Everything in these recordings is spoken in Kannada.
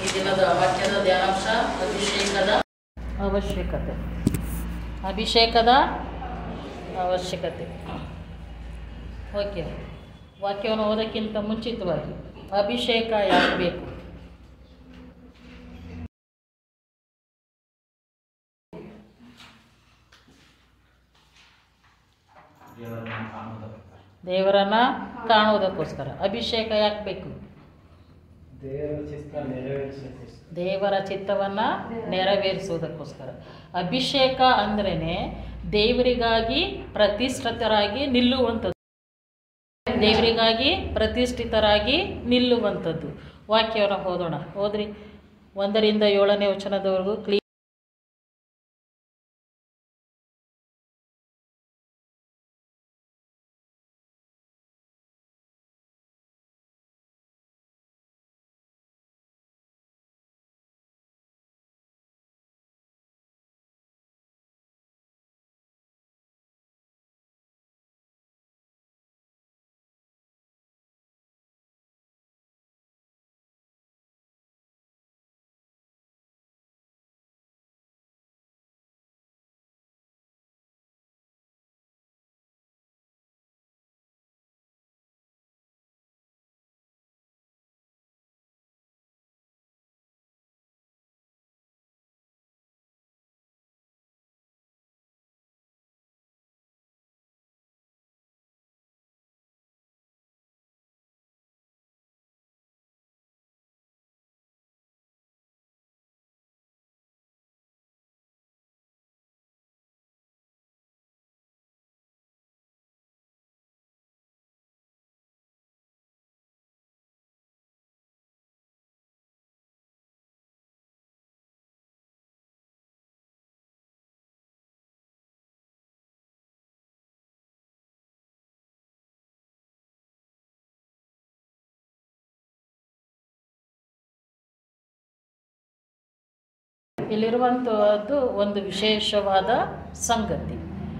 ಈ ದಿನದ ವಾಕ್ಯದ ಧ್ಯಾನಾಂಶ ಅಭಿಷೇಕದ ಅವಶ್ಯಕತೆ. ಓಕೆ, ವಾಕ್ಯವನ್ನು ಓದೋಕ್ಕಿಂತ ಮುಂಚಿತವಾಗಿ ಅಭಿಷೇಕ ಯಾಕೆ ಬೇಕು? ದೇವರನ್ನು ಕಾಣುವುದಕ್ಕೋಸ್ಕರ ಅಭಿಷೇಕ ಯಾಕೆ ಬೇಕು? ದೇವರ ಚಿತ್ತವನ್ನು ನೆರವೇರಿಸುವುದಕ್ಕೋಸ್ಕರ. ಅಭಿಷೇಕ ಅಂದ್ರೇ ದೇವರಿಗಾಗಿ ಪ್ರತಿಷ್ಠಿತರಾಗಿ ನಿಲ್ಲುವಂಥದ್ದು, ದೇವರಿಗಾಗಿ ಪ್ರತಿಷ್ಠಿತರಾಗಿ ನಿಲ್ಲುವಂಥದ್ದು. ವಾಕ್ಯವನ್ನು ಓದೋಣ. ಓದ್ರಿ 1ರಿಂದ 7ನೇ ವಚನದವರೆಗೂ ಕ್ಲೀನ್. ಇಲ್ಲಿರುವಂಥದ್ದು ಒಂದು ವಿಶೇಷವಾದ ಸಂಗತಿ.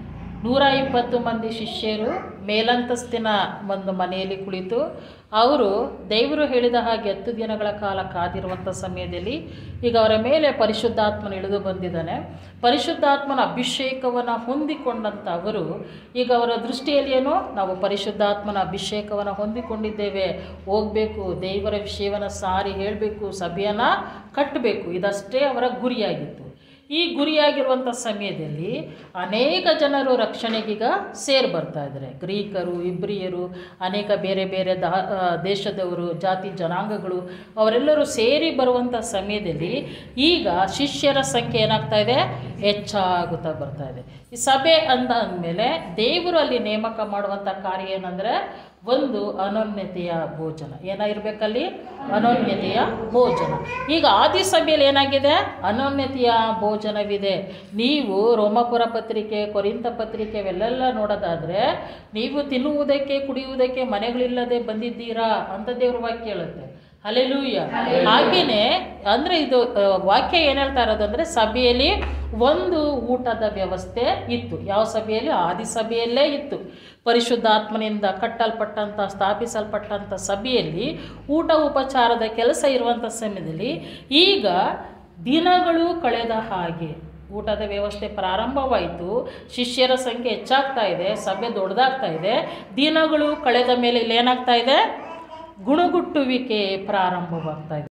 120 ಮಂದಿ ಶಿಷ್ಯರು ಮೇಲಂತಸ್ತಿನ ಒಂದು ಮನೆಯಲ್ಲಿ ಕುಳಿತು ಅವರು ದೇವರು ಹೇಳಿದ ಹಾಗೆ 10 ದಿನಗಳ ಕಾಲ ಕಾದಿರುವಂಥ ಸಮಯದಲ್ಲಿ ಈಗ ಅವರ ಮೇಲೆ ಪರಿಶುದ್ಧಾತ್ಮನ ಇಳಿದು ಬಂದಿದ್ದಾನೆ. ಪರಿಶುದ್ಧಾತ್ಮನ ಅಭಿಷೇಕವನ್ನು ಹೊಂದಿಕೊಂಡಂಥ ಅವರು ಈಗ ಅವರ ದೃಷ್ಟಿಯಲ್ಲಿ ಏನೋ ನಾವು ಪರಿಶುದ್ಧಾತ್ಮನ ಅಭಿಷೇಕವನ್ನು ಹೊಂದಿಕೊಂಡಿದ್ದೇವೆ, ಹೋಗಬೇಕು, ದೇವರ ವಿಷಯವನ್ನು ಸಾರಿ ಹೇಳಬೇಕು, ಸಭೆಯನ್ನು ಕಟ್ಟಬೇಕು, ಇದಷ್ಟೇ ಅವರ ಗುರಿಯಾಗಿತ್ತು. ಈ ಗುರಿಯಾಗಿರುವಂಥ ಸಮಯದಲ್ಲಿ ಅನೇಕ ಜನರು ರಕ್ಷಣೆಗೀಗ ಸೇರಿ ಬರ್ತಾ ಇದ್ದಾರೆ. ಗ್ರೀಕರು, ಇಬ್ರಿಯರು, ಅನೇಕ ಬೇರೆ ಬೇರೆ ದೇಶದವರು, ಜಾತಿ ಜನಾಂಗಗಳು ಅವರೆಲ್ಲರೂ ಸೇರಿ ಬರುವಂಥ ಸಮಯದಲ್ಲಿ ಈಗ ಶಿಷ್ಯರ ಸಂಖ್ಯೆ ಏನಾಗ್ತಾ ಇದೆ? ಹೆಚ್ಚಾಗುತ್ತಾ ಬರ್ತಾ ಇದೆ. ಈ ಸಭೆ ಅಂದಮೇಲೆ ದೇವರು ಅಲ್ಲಿ ನೇಮಕ ಮಾಡುವಂಥ ಕಾರ್ಯ ಏನಂದರೆ ಒಂದು ಅನನ್ಯತೆಯ ಭೋಜನ. ಏನಾಗಿರ್ಬೇಕಲ್ಲಿ? ಅನನ್ಯತೆಯ ಭೋಜನ. ಈಗ ಆದಿ ಸಭೆಯಲ್ಲಿ ಏನಾಗಿದೆ? ಅನನ್ಯತೆಯ ಭೋಜನವಿದೆ. ನೀವು ರೋಮಾಪುರ ಪತ್ರಿಕೆ, ಕೊರಿಂಥ ಪತ್ರಿಕೆ ಇವೆಲ್ಲ ನೋಡೋದಾದರೆ ನೀವು ತಿನ್ನುವುದಕ್ಕೆ ಕುಡಿಯುವುದಕ್ಕೆ ಮನೆಗಳಿಲ್ಲದೆ ಬಂದಿದ್ದೀರಾ ಅಂತ ದೇವ್ರ ವಾಕ್ಯ ಹೇಳುತ್ತೆ. ಹಲ್ಲೆಲೂಯಾ. ಹಾಗೆಯೇ ಅಂದರೆ ಇದು ವಾಕ್ಯ ಏನು ಹೇಳ್ತಾ ಇರೋದು ಅಂದರೆ ಸಭೆಯಲ್ಲಿ ಒಂದು ಊಟದ ವ್ಯವಸ್ಥೆ ಇತ್ತು. ಯಾವ ಸಭೆಯಲ್ಲಿ? ಆದಿ ಸಭೆಯಲ್ಲೇ ಇತ್ತು. ಪರಿಶುದ್ಧಾತ್ಮನಿಂದ ಕಟ್ಟಲ್ಪಟ್ಟಂಥ ಸ್ಥಾಪಿಸಲ್ಪಟ್ಟಂಥ ಸಭೆಯಲ್ಲಿ ಊಟ ಉಪಚಾರದ ಕೆಲಸ ಇರುವಂಥ ಸಮಯದಲ್ಲಿ ಈಗ ದಿನಗಳು ಕಳೆದ ಹಾಗೆ ಊಟದ ವ್ಯವಸ್ಥೆ ಪ್ರಾರಂಭವಾಯಿತು. ಶಿಷ್ಯರ ಸಂಖ್ಯೆ ಹೆಚ್ಚಾಗ್ತಾ ಇದೆ, ಸಭೆ ದೊಡ್ಡದಾಗ್ತಾ ಇದೆ. ದಿನಗಳು ಕಳೆದ ಮೇಲೆ ಇಲ್ಲಿ ಏನಾಗ್ತಾ ಇದೆ? ಗುಣಗುಟ್ಟುವಿಕೆ ಪ್ರಾರಂಭವಾಗ್ತಾ ಇದೆ.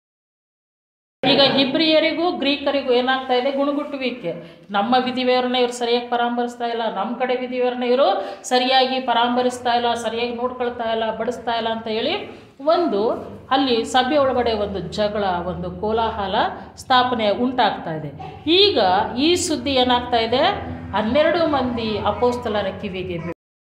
ಈಗ ಇಬ್ರಿಯರಿಗೂ ಗ್ರೀಕರಿಗೂ ಏನಾಗ್ತಾ ಇದೆ? ಗುಣಗುಟ್ಟುವಿಕೆ. ನಮ್ಮ ವಿಧಿವ್ಯವರನ್ನ ಇವರು ಸರಿಯಾಗಿ ಪರಾಮರಿಸ್ತಾ ಇಲ್ಲ, ನಮ್ಮ ಕಡೆ ವಿಧಿವ್ಯವರನ್ನ ಇವರು ಸರಿಯಾಗಿ ಪರಾಮರಿಸ್ತಾ ಇಲ್ಲ, ಸರಿಯಾಗಿ ನೋಡ್ಕೊಳ್ತಾ ಇಲ್ಲ, ಬಡಿಸ್ತಾ ಇಲ್ಲ ಅಂತ ಹೇಳಿ ಒಂದು ಅಲ್ಲಿ ಸಭೆ ಒಳಗಡೆ ಒಂದು ಜಗಳ, ಒಂದು ಕೋಲಾಹಲ ಸ್ಥಾಪನೆ ಉಂಟಾಗ್ತಾ ಇದೆ. ಈಗ ಈ ಸುದ್ದಿ ಏನಾಗ್ತಾ ಇದೆ? 12 ಮಂದಿ ಅಪೊಸ್ತಲರ ಕಿವಿಗೆ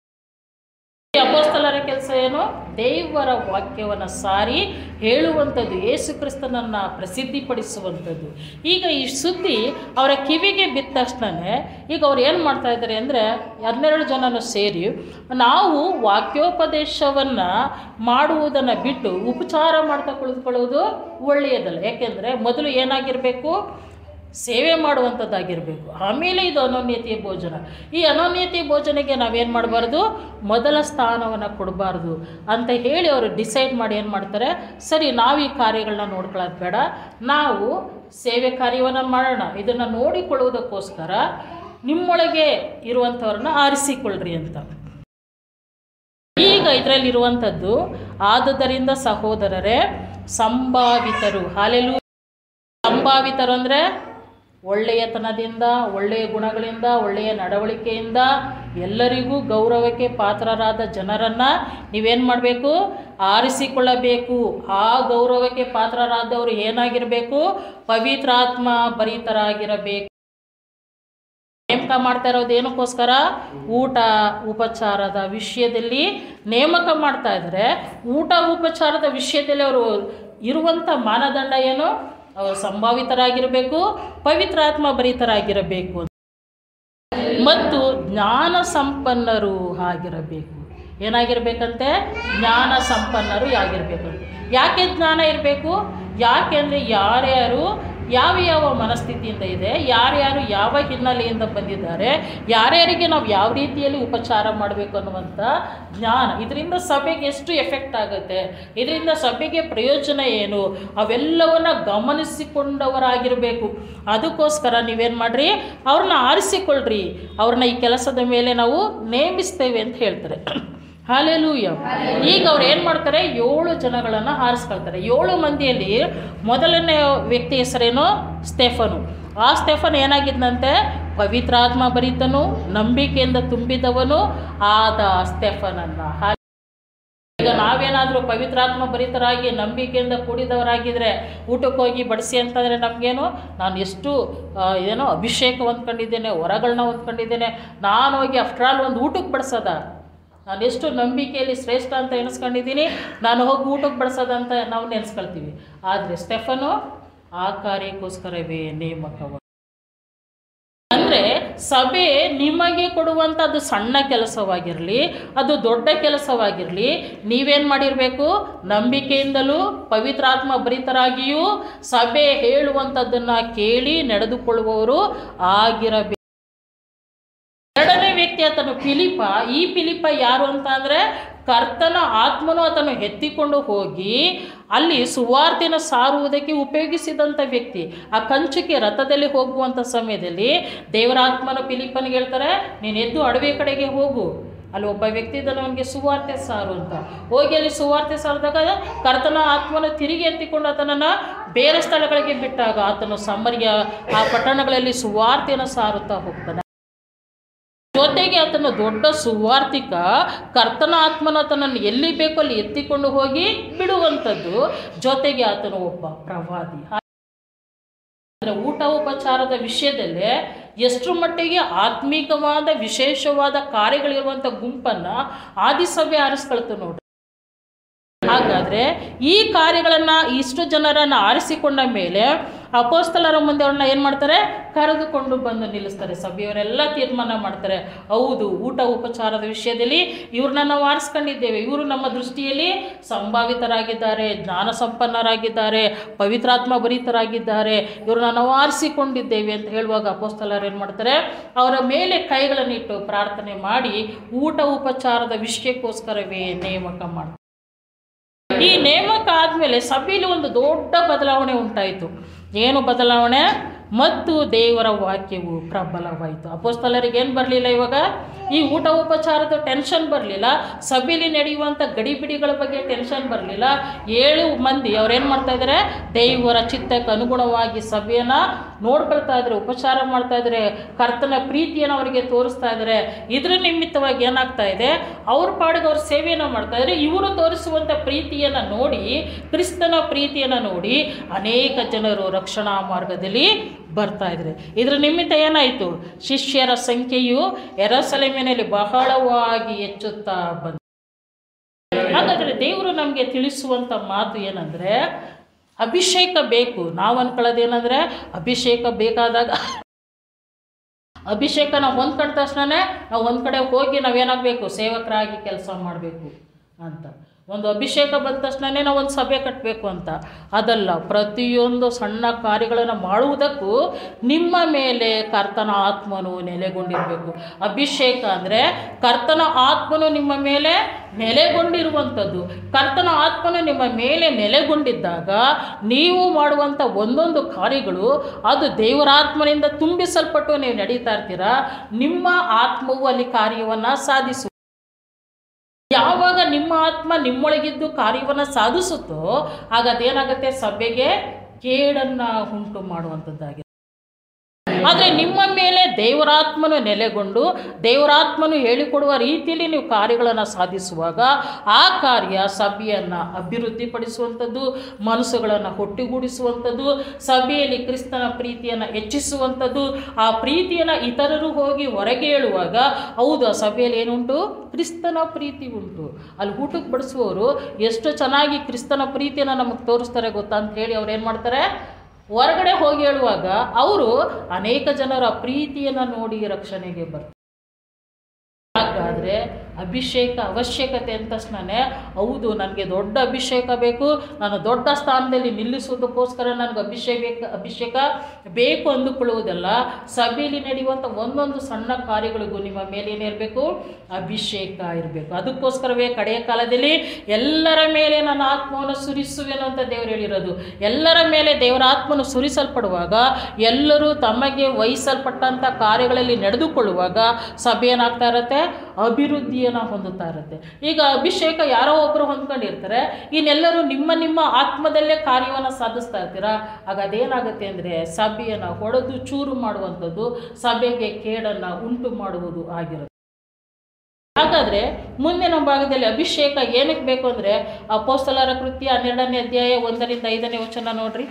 ಅಪೊಸ್ತಲರ ಕೆಲಸ ಏನು? ದೇವರ ವಾಕ್ಯವನ್ನು ಸಾರಿ ಹೇಳುವಂಥದ್ದು, ಯೇಸು ಕ್ರಿಸ್ತನನ್ನು ಪ್ರಸಿದ್ಧಿಪಡಿಸುವಂಥದ್ದು. ಈಗ ಈ ಸುದ್ದಿ ಅವರ ಕಿವಿಗೆ ಬಿದ್ದ ತಕ್ಷಣ ಈಗ ಅವ್ರು ಏನು ಮಾಡ್ತಾ ಇದ್ದಾರೆ ಅಂದರೆ 12 ಜನರು ಸೇರಿ ನಾವು ವಾಕ್ಯೋಪದೇಶವನ್ನು ಮಾಡುವುದನ್ನು ಬಿಟ್ಟು ಉಪಚಾರ ಮಾಡ್ತಾ ಕುಳಿತುಕೊಳ್ಳುವುದು ಒಳ್ಳೆಯದಲ್ಲ. ಯಾಕೆಂದರೆ ಮೊದಲು ಏನಾಗಿರಬೇಕು? ಸೇವೆ ಮಾಡುವಂಥದ್ದಾಗಿರಬೇಕು. ಆಮೇಲೆ ಇದು ಅನನ್ಯತೆಯ ಭೋಜನ. ಈ ಅನನ್ಯತೆಯ ಭೋಜನೆಗೆ ನಾವೇನು ಮಾಡಬಾರ್ದು, ಮೊದಲ ಸ್ಥಾನವನ್ನು ಕೊಡಬಾರ್ದು ಅಂತ ಹೇಳಿ ಅವರು ಡಿಸೈಡ್ ಮಾಡಿ ಏನು ಮಾಡ್ತಾರೆ, ಸರಿ ನಾವು ಈ ಕಾರ್ಯಗಳನ್ನ ನೋಡ್ಕೊಳ್ಳೋದು ಬೇಡ, ನಾವು ಸೇವೆ ಕಾರ್ಯವನ್ನು ಮಾಡೋಣ. ಇದನ್ನು ನೋಡಿಕೊಳ್ಳುವುದಕ್ಕೋಸ್ಕರ ನಿಮ್ಮೊಳಗೆ ಇರುವಂಥವ್ರನ್ನ ಆರಿಸಿಕೊಳ್ಳ್ರಿ ಅಂತ. ಈಗ ಇದರಲ್ಲಿರುವಂಥದ್ದು, ಆದುದರಿಂದ ಸಹೋದರರೇ ಸಂಭಾವಿತರು. ಹಾಲೆಲೂಯಾ. ಸಂಭಾವಿತರು ಅಂದರೆ ಒಳ್ಳೆಯತನದಿಂದ, ಒಳ್ಳೆಯ ಗುಣಗಳಿಂದ, ಒಳ್ಳೆಯ ನಡವಳಿಕೆಯಿಂದ ಎಲ್ಲರಿಗೂ ಗೌರವಕ್ಕೆ ಪಾತ್ರರಾದ ಜನರನ್ನು ನೀವೇನು ಮಾಡಬೇಕು, ಆರಿಸಿಕೊಳ್ಳಬೇಕು. ಆ ಗೌರವಕ್ಕೆ ಪಾತ್ರರಾದವರು ಏನಾಗಿರಬೇಕು, ಪವಿತ್ರಾತ್ಮ ಭರಿತರಾಗಿರಬೇಕು. ನೇಮಕ ಮಾಡ್ತಾ ಇರೋದು ಏನಕ್ಕೋಸ್ಕರ, ಊಟ ಉಪಚಾರದ ವಿಷಯದಲ್ಲಿ ನೇಮಕ ಮಾಡ್ತಾ ಇದ್ದಾರೆ. ಊಟ ಉಪಚಾರದ ವಿಷಯದಲ್ಲಿ ಅವರು ಇರುವಂಥ ಮಾನದಂಡ ಏನು, ಅವರು ಸಂಭಾವಿತರಾಗಿರಬೇಕು, ಪವಿತ್ರಾತ್ಮ ಭರಿತರಾಗಿರಬೇಕು ಮತ್ತು ಜ್ಞಾನ ಸಂಪನ್ನರು ಆಗಿರಬೇಕು. ಏನಾಗಿರ್ಬೇಕಂತೆ, ಜ್ಞಾನ ಸಂಪನ್ನರು ಆಗಿರಬೇಕಂತೆ. ಯಾಕೆ ಜ್ಞಾನ ಇರಬೇಕು, ಯಾಕೆಂದರೆ ಯಾರ್ಯಾರು ಯಾವ ಯಾವ ಮನಸ್ಥಿತಿಯಿಂದ ಇದೆ, ಯಾರ್ಯಾರು ಯಾವ ಹಿನ್ನೆಲೆಯಿಂದ ಬಂದಿದ್ದಾರೆ, ಯಾರ್ಯಾರಿಗೆ ನಾವು ಯಾವ ರೀತಿಯಲ್ಲಿ ಉಪಚಾರ ಮಾಡಬೇಕು ಅನ್ನುವಂಥ ಜ್ಞಾನ. ಇದರಿಂದ ಸಭೆಗೆ ಎಷ್ಟು ಎಫೆಕ್ಟ್ ಆಗುತ್ತೆ, ಇದರಿಂದ ಸಭೆಗೆ ಪ್ರಯೋಜನ ಏನು, ಅವೆಲ್ಲವನ್ನು ಗಮನಿಸಿಕೊಂಡವರಾಗಿರಬೇಕು. ಅದಕ್ಕೋಸ್ಕರ ನೀವೇನು ಮಾಡಿರಿ, ಅವ್ರನ್ನ ಆರಿಸಿಕೊಳ್ಳ್ರಿ, ಅವ್ರನ್ನ ಈ ಕೆಲಸದ ಮೇಲೆ ನಾವು ನೇಮಿಸ್ತೇವೆ ಅಂತ ಹೇಳ್ತಾರೆ. ಹಾಲೆಲೂಯಾ. ಈಗ ಅವ್ರು ಏನು ಮಾಡ್ತಾರೆ, 7 ಜನಗಳನ್ನು ಆರಿಸ್ಕೊಳ್ತಾರೆ. 7 ಮಂದಿಯಲ್ಲಿ ಮೊದಲನೇ ವ್ಯಕ್ತಿ ಹೆಸರೇನು, ಸ್ಟೆಫನು. ಆ ಸ್ಟೆಫನ್ ಏನಾಗಿದ್ದಂತೆ, ಪವಿತ್ರಾತ್ಮ ಭರಿತನು, ನಂಬಿಕೆಯಿಂದ ತುಂಬಿದವನು ಆದ ಸ್ಟೆಫನನ್ನು. ಈಗ ನಾವೇನಾದರೂ ಪವಿತ್ರಾತ್ಮ ಭರಿತರಾಗಿ ನಂಬಿಕೆಯಿಂದ ಕೂಡಿದವರಾಗಿದ್ದರೆ ಊಟಕ್ಕೆ ಹೋಗಿ ಬಡಿಸಿ ಅಂತಂದರೆ ನಮಗೇನು, ನಾನು ಎಷ್ಟು ಏನೋ ಅಭಿಷೇಕ ಹೊಂದ್ಕೊಂಡಿದ್ದೇನೆ, ವರಗಳನ್ನ ಹೊಂದ್ಕೊಂಡಿದ್ದೇನೆ, ನಾನು ಹೋಗಿ ಆಫ್ಟರ್ ಆಲ್ ಒಂದು ಊಟಕ್ಕೆ ಬಡಿಸೋದ, ನಾನು ಎಷ್ಟು ನಂಬಿಕೆಯಲ್ಲಿ ಶ್ರೇಷ್ಠ ಅಂತ ಎಣಿಸ್ಕೊಂಡಿದ್ದೀನಿ, ನಾನು ಹೋಗಿ ಊಟಕ್ಕೆ ಬಡಿಸೋದಂತ ನಾವು ನೆನೆಸ್ಕೊಳ್ತೀವಿ. ಆದರೆ ಸ್ಟೆಫನು ಆ ಕಾರ್ಯಕ್ಕೋಸ್ಕರವೇ ನೇಮಕವ. ಅಂದರೆ ಸಭೆ ನಿಮಗೆ ಕೊಡುವಂಥದ್ದು ಸಣ್ಣ ಕೆಲಸವಾಗಿರಲಿ, ಅದು ದೊಡ್ಡ ಕೆಲಸವಾಗಿರಲಿ, ನೀವೇನು ಮಾಡಿರಬೇಕು, ನಂಬಿಕೆಯಿಂದಲೂ ಪವಿತ್ರಾತ್ಮ ಭರಿತರಾಗಿಯೂ ಸಭೆ ಹೇಳುವಂಥದ್ದನ್ನು ಕೇಳಿ ನಡೆದುಕೊಳ್ಳುವವರು ಆಗಿರಬೇಕು. ಎರಡನೇ ವ್ಯಕ್ತಿ ಆತನು ಫಿಲಿಪ. ಈ ಫಿಲಿಪ ಯಾರು ಅಂತ ಅಂದರೆ, ಕರ್ತನ ಆತ್ಮನು ಆತನು ಎತ್ತಿಕೊಂಡು ಹೋಗಿ ಅಲ್ಲಿ ಸುವಾರ್ತೆನ ಸಾರುವುದಕ್ಕೆ ಉಪಯೋಗಿಸಿದಂಥ ವ್ಯಕ್ತಿ. ಆ ಕಂಚುಗೆ ರಥದಲ್ಲಿ ಹೋಗುವಂಥ ಸಮಯದಲ್ಲಿ ದೇವರಾತ್ಮನ ಫಿಲಿಪ್ಪನಿಗೆ ಹೇಳ್ತಾರೆ, ನೀನು ಎದ್ದು ಅಡವೆ ಕಡೆಗೆ ಹೋಗು, ಅಲ್ಲಿ ಒಬ್ಬ ವ್ಯಕ್ತಿ ಇದ್ದಾನೆ, ಅವನಿಗೆ ಸುವಾರ್ತೆ ಸಾರು ಅಂತ. ಹೋಗಿ ಅಲ್ಲಿ ಸುವಾರ್ತೆ ಸಾರಿದಾಗ ಕರ್ತನ ಆತ್ಮನ ತಿರುಗಿ ಎತ್ತಿಕೊಂಡು ಆತನನ್ನು ಬೇರೆ ಸ್ಥಳಗಳಿಗೆ ಬಿಟ್ಟಾಗ ಆತನು ಸಮರ್ಯ ಆ ಪಟ್ಟಣಗಳಲ್ಲಿ ಸುವಾರ್ತೆಯನ್ನು ಸಾರುತ್ತಾ ಹೋಗ್ತಾನೆ. ಜೊತೆಗೆ ಆತನ ದೊಡ್ಡ ಸುವಾರ್ತಿಕ, ಕರ್ತನ ಆತ್ಮನ ಆತನನ್ನು ಎಲ್ಲಿ ಬೇಕೋ ಅಲ್ಲಿ ಎತ್ತಿಕೊಂಡು ಹೋಗಿ ಬಿಡುವಂಥದ್ದು. ಜೊತೆಗೆ ಆತನು ಒಬ್ಬ ಪ್ರವಾದಿ. ಊಟ ಉಪಚಾರದ ವಿಷಯದಲ್ಲೇ ಎಷ್ಟು ಮಟ್ಟಿಗೆ ಆತ್ಮೀಕವಾದ ವಿಶೇಷವಾದ ಕಾರ್ಯಗಳಿರುವಂಥ ಗುಂಪನ್ನು ಆದಿಸಭೆ ಆರಿಸ್ಕೊಳ್ತು ನೋಡ್ರಿ. ಹಾಗಾದರೆ ಈ ಕಾರ್ಯಗಳನ್ನು ಇಷ್ಟು ಜನರನ್ನು ಆರಿಸಿಕೊಂಡ ಮೇಲೆ ಅಪೊಸ್ತಲರ ಮುಂದೆ ಅವ್ರನ್ನ ಏನು ಮಾಡ್ತಾರೆ, ಕರೆದುಕೊಂಡು ಬಂದು ನಿಲ್ಲಿಸ್ತಾರೆ. ಸಭೆಯವರೆಲ್ಲ ತೀರ್ಮಾನ ಮಾಡ್ತಾರೆ, ಹೌದು ಊಟ ಉಪಚಾರದ ವಿಷಯದಲ್ಲಿ ಇವ್ರನ್ನ ನಾವು ಆರಿಸ್ಕೊಂಡಿದ್ದೇವೆ, ಇವರು ನಮ್ಮ ದೃಷ್ಟಿಯಲ್ಲಿ ಸಂಭಾವಿತರಾಗಿದ್ದಾರೆ, ಜ್ಞಾನ ಸಂಪನ್ನರಾಗಿದ್ದಾರೆ, ಪವಿತ್ರಾತ್ಮ ಭರಿತರಾಗಿದ್ದಾರೆ, ಇವ್ರನ್ನ ನಾವು ಆರಿಸಿಕೊಂಡಿದ್ದೇವೆ ಅಂತ ಹೇಳುವಾಗ ಅಪೊಸ್ತಲರು ಏನು ಮಾಡ್ತಾರೆ, ಅವರ ಮೇಲೆ ಕೈಗಳನ್ನಿಟ್ಟು ಪ್ರಾರ್ಥನೆ ಮಾಡಿ ಊಟ ಉಪಚಾರದ ವಿಷಯಕ್ಕೋಸ್ಕರವೇ ನೇಮಕ ಮಾಡ್ತಾರೆ. ಈ ನೇಮಕ ಆದಮೇಲೆ ಸಭೆಯಲ್ಲಿ ಒಂದು ದೊಡ್ಡ ಬದಲಾವಣೆ ಉಂಟಾಯಿತು. ಏನು ಬದಲಾವಣೆ? ಮತ್ತು ದೇವರ ವಾಕ್ಯವು ಪ್ರಬಲವಾಯಿತು. ಅಪೊಸ್ತಲರಿಗೆ ಏನು ಬರಲಿಲ್ಲ, ಇವಾಗ ಈ ಊಟ ಉಪಚಾರದ ಟೆನ್ಷನ್ ಬರಲಿಲ್ಲ, ಸಭೆಯಲ್ಲಿ ನಡೆಯುವಂಥ ಗಡಿಬಿಡಿಗಳ ಬಗ್ಗೆ ಟೆನ್ಷನ್ ಬರಲಿಲ್ಲ. 7 ಮಂದಿ ಅವ್ರೇನು ಮಾಡ್ತಾ ಇದ್ದಾರೆ, ದೇವರ ಚಿತ್ತಕ್ಕೆ ಅನುಗುಣವಾಗಿ ಸಭೆಯನ್ನು ನೋಡ್ಕೊಳ್ತಾ ಇದ್ದಾರೆ, ಉಪಚಾರ ಮಾಡ್ತಾ ಇದ್ದಾರೆ, ಕರ್ತನ ಪ್ರೀತಿಯನ್ನು ಅವರಿಗೆ ತೋರಿಸ್ತಾ ಇದ್ದಾರೆ. ಇದರ ನಿಮಿತ್ತವಾಗಿ ಏನಾಗ್ತಾ ಇದೆ, ಅವ್ರ ಪಾಡಿಗೆ ಅವ್ರ ಸೇವೆಯನ್ನು ಮಾಡ್ತಾ ಇದ್ದಾರೆ. ಇವರು ತೋರಿಸುವಂಥ ಪ್ರೀತಿಯನ್ನು ನೋಡಿ, ಕ್ರಿಸ್ತನ ಪ್ರೀತಿಯನ್ನು ನೋಡಿ ಅನೇಕ ಜನರು ರಕ್ಷಣಾ ಮಾರ್ಗದಲ್ಲಿ ಬರ್ತಾ ಇದ್ದಾರೆ. ಇದರ ನಿಮಿತ್ತ ಏನಾಯಿತು, ಶಿಷ್ಯರ ಸಂಖ್ಯೆಯು ಯೆರೂಸಲೇಮಿನಲ್ಲಿ ಬಹಳವಾಗಿ ಹೆಚ್ಚುತ್ತಾ ಬಂತು. ಹಾಗಾದರೆ ದೇವರು ನಮಗೆ ತಿಳಿಸುವಂಥ ಮಾತು ಏನಂದರೆ, ಅಭಿಷೇಕ ಬೇಕು. ನಾವು ಅನ್ಕೊಳ್ಳೋದೇನೆಂದರೆ, ಅಭಿಷೇಕ ಬೇಕಾದಾಗ ಅಭಿಷೇಕ ನಾವು ಹೊಂದ್ಕೊಂಡ ತಕ್ಷಣ ನಾವು ಒಂದು ಕಡೆ ಹೋಗಿ ನಾವೇನಾಗಬೇಕು, ಸೇವಕರಾಗಿ ಕೆಲಸ ಮಾಡಬೇಕು ಅಂತ. ಒಂದು ಅಭಿಷೇಕ ಬಂದ ತಕ್ಷಣವೇ ನಾವು ಒಂದು ಸಭೆ ಕಟ್ಟಬೇಕು ಅಂತ ಅದಲ್ಲ. ಪ್ರತಿಯೊಂದು ಸಣ್ಣ ಕಾರ್ಯಗಳನ್ನು ಮಾಡುವುದಕ್ಕೂ ನಿಮ್ಮ ಮೇಲೆ ಕರ್ತನ ಆತ್ಮನು ನೆಲೆಗೊಂಡಿರಬೇಕು. ಅಭಿಷೇಕ ಅಂದರೆ ಕರ್ತನ ಆತ್ಮನು ನಿಮ್ಮ ಮೇಲೆ ನೆಲೆಗೊಂಡಿರುವಂಥದ್ದು. ಕರ್ತನ ಆತ್ಮನು ನಿಮ್ಮ ಮೇಲೆ ನೆಲೆಗೊಂಡಿದ್ದಾಗ ನೀವು ಮಾಡುವಂಥ ಒಂದೊಂದು ಕಾರ್ಯಗಳು ಅದು ದೇವರಾತ್ಮನಿಂದ ತುಂಬಿಸಲ್ಪಟ್ಟು ನೀವು ನಡೀತಾ ಇರ್ತೀರಾ. ನಿಮ್ಮ ಆತ್ಮವು ಅಲ್ಲಿ ಕಾರ್ಯವನ್ನು ಸಾಧಿಸುವ. ಯಾವಾಗ ನಿಮ್ಮ ಆತ್ಮ ನಿಮ್ಮೊಳಗಿದ್ದು ಕಾರ್ಯವನ್ನು ಸಾಧಿಸುತ್ತೋ ಆಗ ಅದೇನಾಗುತ್ತೆ, ಸಭೆಗೆ ಕೇಡನ್ನು ಉಂಟು ಮಾಡುವಂಥದ್ದಾಗಿದೆ. ಆದರೆ ನಿಮ್ಮ ಮೇಲೆ ದೇವರಾತ್ಮನು ನೆಲೆಗೊಂಡು ದೇವರಾತ್ಮನು ಹೇಳಿಕೊಡುವ ರೀತಿಯಲ್ಲಿ ನೀವು ಕಾರ್ಯಗಳನ್ನು ಸಾಧಿಸುವಾಗ ಆ ಕಾರ್ಯ ಸಭೆಯನ್ನು ಅಭಿವೃದ್ಧಿಪಡಿಸುವಂಥದ್ದು, ಮನಸ್ಸುಗಳನ್ನು ಒಟ್ಟುಗೂಡಿಸುವಂಥದ್ದು, ಸಭೆಯಲ್ಲಿ ಕ್ರಿಸ್ತನ ಪ್ರೀತಿಯನ್ನು ಹೆಚ್ಚಿಸುವಂಥದ್ದು. ಆ ಪ್ರೀತಿಯನ್ನು ಇತರರು ಹೋಗಿ ಹೊರಗೆ ಹೇಳುವಾಗ ಹೌದು ಆ ಸಭೆಯಲ್ಲಿ ಏನುಂಟು, ಕ್ರಿಸ್ತನ ಪ್ರೀತಿ ಉಂಟು. ಅಲ್ಲಿ ಊಟಕ್ಕೆ ಬಡಿಸುವವರು ಎಷ್ಟು ಚೆನ್ನಾಗಿ ಕ್ರಿಸ್ತನ ಪ್ರೀತಿಯನ್ನು ನಮಗೆ ತೋರಿಸ್ತಾರೆ ಗೊತ್ತಾ ಅಂತ ಹೇಳಿ ಅವ್ರು ಏನು ಮಾಡ್ತಾರೆ, ಹೊರಗಡೆ ಹೋಗಿ ಹೇಳುವಾಗ ಅವರು ಅನೇಕ ಜನರ ಪ್ರೀತಿಯನ್ನು ನೋಡಿ ರಕ್ಷಣೆಗೆ ಬರ್ತಾರೆ. ಹಾಗಾದರೆ ಅಭಿಷೇಕ ಅವಶ್ಯಕತೆ ಅಂತ ತಕ್ಷಣವೇ ಹೌದು ನನಗೆ ದೊಡ್ಡ ಅಭಿಷೇಕ ಬೇಕು, ನಾನು ದೊಡ್ಡ ಸ್ಥಾನದಲ್ಲಿ ನಿಲ್ಲಿಸೋದಕ್ಕೋಸ್ಕರ ನನಗೆ ಅಭಿಷೇಕ ಬೇಕು ಅಂದುಕೊಳ್ಳುವುದಲ್ಲ. ಸಭೆಯಲ್ಲಿ ನಡೆಯುವಂಥ ಒಂದೊಂದು ಸಣ್ಣ ಕಾರ್ಯಗಳಿಗೂ ನಿಮ್ಮ ಮೇಲೆ ಏನಿರಬೇಕು, ಅಭಿಷೇಕ ಇರಬೇಕು. ಅದಕ್ಕೋಸ್ಕರವೇ ಕಡೆಯ ಕಾಲದಲ್ಲಿ ಎಲ್ಲರ ಮೇಲೆ ನನ್ನ ಆತ್ಮವನ್ನು ಸುರಿಸುವೆನು ಅಂತ ದೇವರು ಹೇಳಿರೋದು. ಎಲ್ಲರ ಮೇಲೆ ದೇವರ ಆತ್ಮನು ಸುರಿಸಲ್ಪಡುವಾಗ ಎಲ್ಲರೂ ತಮಗೆ ವಹಿಸಲ್ಪಟ್ಟಂಥ ಕಾರ್ಯಗಳಲ್ಲಿ ನಡೆದುಕೊಳ್ಳುವಾಗ ಸಭೆ ಏನಾಗ್ತಾ ಇರುತ್ತೆ, ಅಭಿವೃದ್ಧಿಯನ್ನು ಹೊಂದುತ್ತಾ ಇರುತ್ತೆ. ಈಗ ಅಭಿಷೇಕ ಯಾರೋ ಒಬ್ಬರು ಹೊಂದ್ಕೊಂಡಿರ್ತಾರೆ, ಇನ್ನೆಲ್ಲರೂ ನಿಮ್ಮ ನಿಮ್ಮ ಆತ್ಮದಲ್ಲೇ ಕಾರ್ಯವನ್ನು ಸಾಧಿಸ್ತಾ ಇರ್ತೀರಾ. ಆಗ ಅದೇನಾಗುತ್ತೆ ಅಂದರೆ ಸಭೆಯನ್ನು ಹೊಡೆದು ಚೂರು ಮಾಡುವಂಥದ್ದು, ಸಭೆಗೆ ಕೇಡನ್ನು ಉಂಟು ಮಾಡುವುದು ಆಗಿರುತ್ತೆ. ಹಾಗಾದರೆ ಮುಂದಿನ ಭಾಗದಲ್ಲಿ ಅಭಿಷೇಕ ಏನಕ್ಕೆ ಬೇಕು ಅಂದರೆ ಅಪೊಸ್ತಲರ ಕೃತ್ಯ 12ನೇ ಅಧ್ಯಾಯ 1ರಿಂದ 5ನೇ ವಚನ ನೋಡ್ರಿ.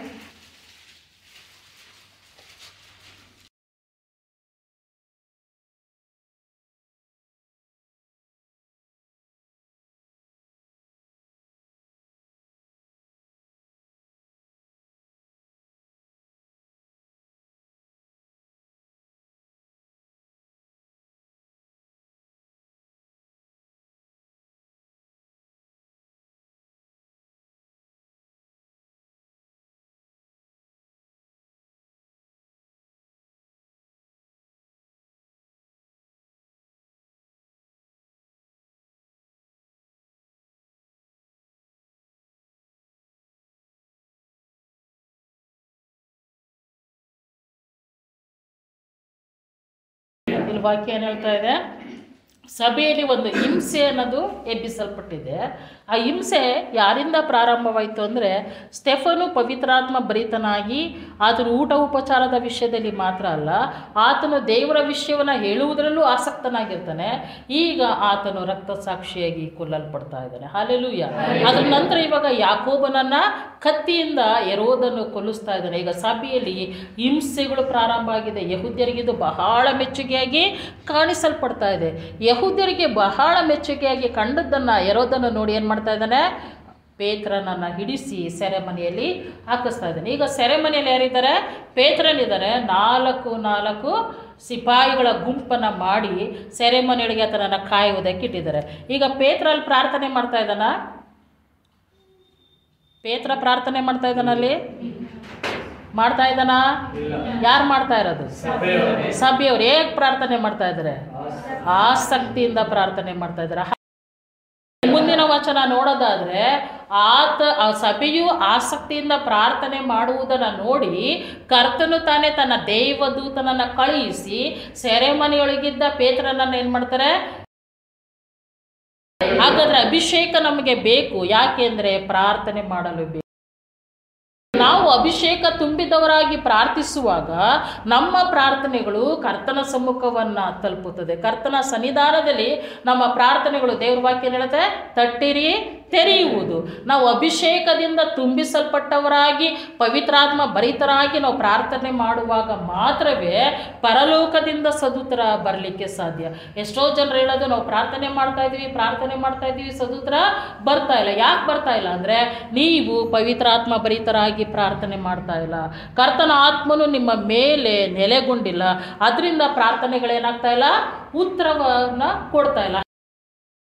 ಇಲ್ಲಿ ವಾಕ್ಯ ಏನು ಹೇಳ್ತಾ ಇದೆ, ಸಭೆಯಲ್ಲಿ ಒಂದು ಹಿಂಸೆ ಅನ್ನೋದು ಎಬ್ಬಿಸಲ್ಪಟ್ಟಿದೆ. ಆ ಹಿಂಸೆ ಯಾರಿಂದ ಪ್ರಾರಂಭವಾಯಿತು ಅಂದರೆ ಸ್ಟೆಫನು ಪವಿತ್ರಾತ್ಮ ಭರಿತನಾಗಿ ಆತನು ಊಟ ಉಪಚಾರದ ವಿಷಯದಲ್ಲಿ ಮಾತ್ರ ಅಲ್ಲ, ಆತನು ದೇವರ ವಿಷಯವನ್ನು ಹೇಳುವುದರಲ್ಲೂ ಆಸಕ್ತನಾಗಿರ್ತಾನೆ. ಈಗ ಆತನು ರಕ್ತಸಾಕ್ಷಿಯಾಗಿ ಕೊಲ್ಲಲ್ಪಡ್ತಾ ಇದ್ದಾನೆ. ಹಾಲೆಲೂಯ. ಅದರ ನಂತರ ಇವಾಗ ಯಾಕೋಬನನ್ನು ಕತ್ತಿಯಿಂದ ಹೆರೋದನ್ನು ಕೊಲ್ಲಿಸ್ತಾ ಇದ್ದಾನೆ. ಈಗ ಸಭೆಯಲ್ಲಿ ಹಿಂಸೆಗಳು ಪ್ರಾರಂಭ ಆಗಿದೆ. ಯಹೂದ್ಯರಿಗಿದು ಬಹಳ ಮೆಚ್ಚುಗೆಯಾಗಿ ಕಾಣಿಸಲ್ಪಡ್ತಾ ಇದೆ. ಯಹೂದ್ಯರಿಗೆ ಬಹಳ ಮೆಚ್ಚುಗೆಯಾಗಿ ಕಂಡದ್ದನ್ನು ಹೆರೋದನ್ನು ನೋಡಿ ಏನು ಮಾಡ್ತಾ ಇದ್ದಾನೆ, ಪೇತ್ರನನ್ನು ಹಿಡಿಸಿ ಸೆರೆಮನೆಯಲ್ಲಿ ಹಾಕಿಸ್ತಾ ಇದ್ದಾನೆ. ಈಗ ಸೆರೆಮನೆಯಲ್ಲಿ ಯಾರಿದ್ದಾರೆ, ಪೇತ್ರನಿದ್ದಾರೆ. 4 ಸಿಪಾಯಿಗಳ ಗುಂಪನ್ನು ಮಾಡಿ ಸೆರೆಮನೆಯೊಳಗೆ ಆತನನ್ನು ಕಾಯುವುದಕ್ಕೆ ಇಟ್ಟಿದ್ದಾರೆ. ಈಗ ಪೇತ್ರಲ್ಲಿ ಪ್ರಾರ್ಥನೆ ಮಾಡ್ತಾ ಇದ್ದಾನ, ಪೇತ್ರ ಪ್ರಾರ್ಥನೆ ಮಾಡ್ತಾ ಇದ್ದಾನಲ್ಲಿ ಮಾಡ್ತಾ ಇದ್ದಾನ, ಯಾರು ಮಾಡ್ತಾ ಇರೋದು, ಸಭೆಯವರು. ಹೇಗೆ ಪ್ರಾರ್ಥನೆ ಮಾಡ್ತಾ ಇದ್ದಾರೆ, ಆಸಕ್ತಿಯಿಂದ ಪ್ರಾರ್ಥನೆ ಮಾಡ್ತಾ ಇದ್ದಾರೆ. ಮುಂದಿನ ವಚನ ನೋಡೋದಾದರೆ ಆ ಸಭೆಯು ಆಸಕ್ತಿಯಿಂದ ಪ್ರಾರ್ಥನೆ ಮಾಡುವುದನ್ನು ನೋಡಿ ಕರ್ತನು ತಾನೇ ತನ್ನ ದೇವದೂತನನ್ನು ಕಳುಹಿಸಿ ಸೆರೆಮನೆಯೊಳಗಿದ್ದ ಪೇತ್ರನನ್ನು ಏನು ಮಾಡ್ತಾರೆ. ಹಾಗಾದರೆ ಅಭಿಷೇಕ ನಮಗೆ ಬೇಕು. ಯಾಕೆಂದರೆ ಪ್ರಾರ್ಥನೆ ಮಾಡಲು ಬೇಕು. ನಾವು ಅಭಿಷೇಕ ತುಂಬಿದವರಾಗಿ ಪ್ರಾರ್ಥಿಸುವಾಗ ನಮ್ಮ ಪ್ರಾರ್ಥನೆಗಳು ಕರ್ತನ ಸಮ್ಮುಖವನ್ನು ತಲುಪುತ್ತದೆ. ಕರ್ತನ ಸನ್ನಿಧಾನದಲ್ಲಿ ನಮ್ಮ ಪ್ರಾರ್ಥನೆಗಳು, ದೇವ್ರ ವಾಕ್ಯ ಹೇಳುತ್ತೆ, ತಟ್ಟಿರಿ ತೆರೆಯುವುದು. ನಾವು ಅಭಿಷೇಕದಿಂದ ತುಂಬಿಸಲ್ಪಟ್ಟವರಾಗಿ ಪವಿತ್ರಾತ್ಮ ಭರಿತರಾಗಿ ನಾವು ಪ್ರಾರ್ಥನೆ ಮಾಡುವಾಗ ಮಾತ್ರವೇ ಪರಲೋಕದಿಂದ ಸದುತ್ತರ ಬರಲಿಕ್ಕೆ ಸಾಧ್ಯ. ಎಷ್ಟೋ ಜನರು ಹೇಳೋದು, ನಾವು ಪ್ರಾರ್ಥನೆ ಮಾಡ್ತಾ ಇದ್ದೀವಿ ಸದುತ್ತರ ಬರ್ತಾ ಇಲ್ಲ. ಯಾಕೆ ಬರ್ತಾ ಇಲ್ಲ ಅಂದರೆ ನೀವು ಪವಿತ್ರಾತ್ಮ ಭರಿತರಾಗಿ ಪ್ರಾರ್ಥನೆ ಮಾಡ್ತಾ ಇಲ್ಲ. ಕರ್ತನ ಆತ್ಮನು ನಿಮ್ಮ ಮೇಲೆ ನೆಲೆಗೊಂಡಿಲ್ಲ. ಅದರಿಂದ ಪ್ರಾರ್ಥನೆಗಳೇನಾಗ್ತಾ ಇಲ್ಲ, ಉತ್ತರವನ್ನು ಕೊಡ್ತಾ ಇಲ್ಲ. ಈಗ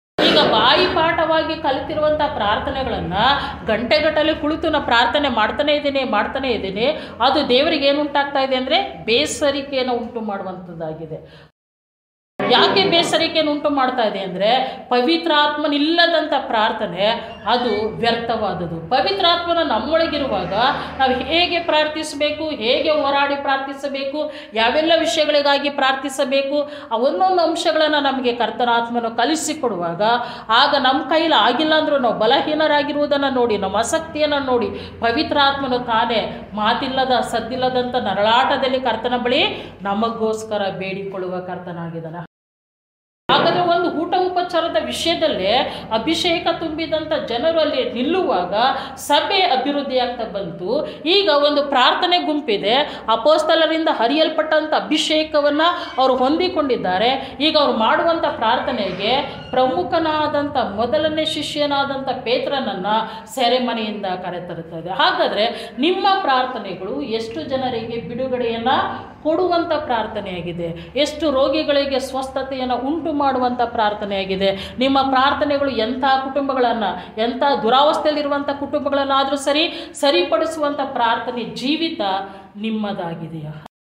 ಬಾಯಿ ಪಾಠವಾಗಿ ಕಲಿತಿರುವಂಥ ಪ್ರಾರ್ಥನೆಗಳನ್ನು ಗಂಟೆಗಟ್ಟಲೆ ಕುಳಿತು ನಾನು ಪ್ರಾರ್ಥನೆ ಮಾಡ್ತಾನೇ ಇದ್ದೀನಿ, ಅದು ದೇವರಿಗೆ ಏನು ಉಂಟಾಗ್ತಾ ಇದೆ ಅಂದರೆ ಬೇಸರಿಕೆಯನ್ನು ಉಂಟು ಮಾಡುವಂಥದ್ದಾಗಿದೆ. ಯಾಕೆ ಬೇಸರಿಕೆಯನ್ನು ಉಂಟು ಮಾಡ್ತಾ ಇದೆ ಅಂದರೆ ಪವಿತ್ರಾತ್ಮನಿಲ್ಲದಂಥ ಪ್ರಾರ್ಥನೆ ಅದು ವ್ಯರ್ಥವಾದದ್ದು. ಪವಿತ್ರಾತ್ಮನ ನಮ್ಮೊಳಗಿರುವಾಗ ನಾವು ಹೇಗೆ ಪ್ರಾರ್ಥಿಸಬೇಕು, ಹೇಗೆ ಹೋರಾಡಿ ಪ್ರಾರ್ಥಿಸಬೇಕು, ಯಾವೆಲ್ಲ ವಿಷಯಗಳಿಗಾಗಿ ಪ್ರಾರ್ಥಿಸಬೇಕು, ಆ ಒಂದೊಂದು ಅಂಶಗಳನ್ನು ನಮಗೆ ಕರ್ತನಾತ್ಮನು ಕಲಿಸಿಕೊಡುವಾಗ ಆಗ ನಮ್ಮ ಕೈಲಿ ಆಗಿಲ್ಲ ಅಂದರೂ ನಾವು ಬಲಹೀನರಾಗಿರುವುದನ್ನು ನೋಡಿ, ನಮ್ಮ ಆಸಕ್ತಿಯನ್ನು ನೋಡಿ ಪವಿತ್ರಾತ್ಮನು ತಾನೇ ಮಾತಿಲ್ಲದ ಸದ್ದಿಲ್ಲದಂಥ ನರಳಾಟದಲ್ಲಿ ಕರ್ತನ ಬಳಿ ನಮಗೋಸ್ಕರ ಬೇಡಿಕೊಳ್ಳುವ ಕರ್ತನಾಗಿದ್ದಾನೆ. ಹಾಗಾದರೆ ಒಂದು ಊಟ ಉಪಚಾರದ ವಿಷಯದಲ್ಲೇ ಅಭಿಷೇಕ ತುಂಬಿದಂಥ ಜನರು ಅಲ್ಲಿ ನಿಲ್ಲುವಾಗ ಸಭೆ ಅಭಿವೃದ್ಧಿಯಾಗ್ತಾ ಬಂತು. ಈಗ ಒಂದು ಪ್ರಾರ್ಥನೆ ಗುಂಪಿದೆ, ಅಪೊಸ್ತಲರಿಂದ ಹರಿಯಲ್ಪಟ್ಟಂಥ ಅಭಿಷೇಕವನ್ನು ಅವರು ಹೊಂದಿಕೊಂಡಿದ್ದಾರೆ. ಈಗ ಅವರು ಮಾಡುವಂಥ ಪ್ರಾರ್ಥನೆಗೆ ಪ್ರಮುಖನಾದಂಥ ಮೊದಲನೇ ಶಿಷ್ಯನಾದಂಥ ಪೇತ್ರನನ್ನು ಸೆರೆಮನೆಯಿಂದ ಕರೆತರುತ್ತದೆ. ಹಾಗಾದರೆ ನಿಮ್ಮ ಪ್ರಾರ್ಥನೆಗಳು ಎಷ್ಟು ಜನರಿಗೆ ಬಿಡುಗಡೆಯನ್ನು ಕೊಡುವಂಥ ಪ್ರಾರ್ಥನೆಯಾಗಿದೆ, ಎಷ್ಟು ರೋಗಿಗಳಿಗೆ ಸ್ವಸ್ಥತೆಯನ್ನು ಉಂಟು ಮಾಡುವಂಥ ಪ್ರಾರ್ಥನೆಯಾಗಿದೆ. ನಿಮ್ಮ ಪ್ರಾರ್ಥನೆಗಳು ಎಂಥ ಕುಟುಂಬಗಳನ್ನು, ಎಂಥ ದುರಾವಸ್ಥೆಯಲ್ಲಿರುವಂಥ ಕುಟುಂಬಗಳನ್ನಾದರೂ ಸರಿಪಡಿಸುವಂಥ ಪ್ರಾರ್ಥನೆ ಜೀವಿತ ನಿಮ್ಮದಾಗಿದೆಯಾ?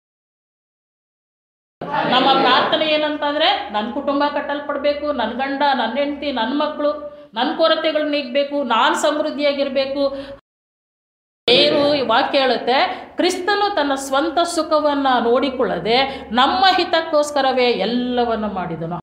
ನಮ್ಮ ಪ್ರಾರ್ಥನೆ ಏನಂತಂದರೆ ನನ್ನ ಕುಟುಂಬ ಕಟ್ಟಲ್ಪಡಬೇಕು, ನನ್ನ ಗಂಡ, ನನ್ನ ಹೆಂಡತಿ, ನನ್ನ ಮಕ್ಕಳು, ನನ್ನ ಕೊರತೆಗಳು ನೀಗಬೇಕು, ನಾನು ಸಮೃದ್ಧಿಯಾಗಿರಬೇಕು. ದೇವರು ವಾಕ್ಯ ಹೇಳುತ್ತೆ, ಕ್ರಿಸ್ತನು ತನ್ನ ಸ್ವಂತ ಸುಖವನ್ನು ನೋಡಿಕೊಳ್ಳದೆ ನಮ್ಮ ಹಿತಕ್ಕೋಸ್ಕರವೇ ಎಲ್ಲವನ್ನು ಮಾಡಿದನು.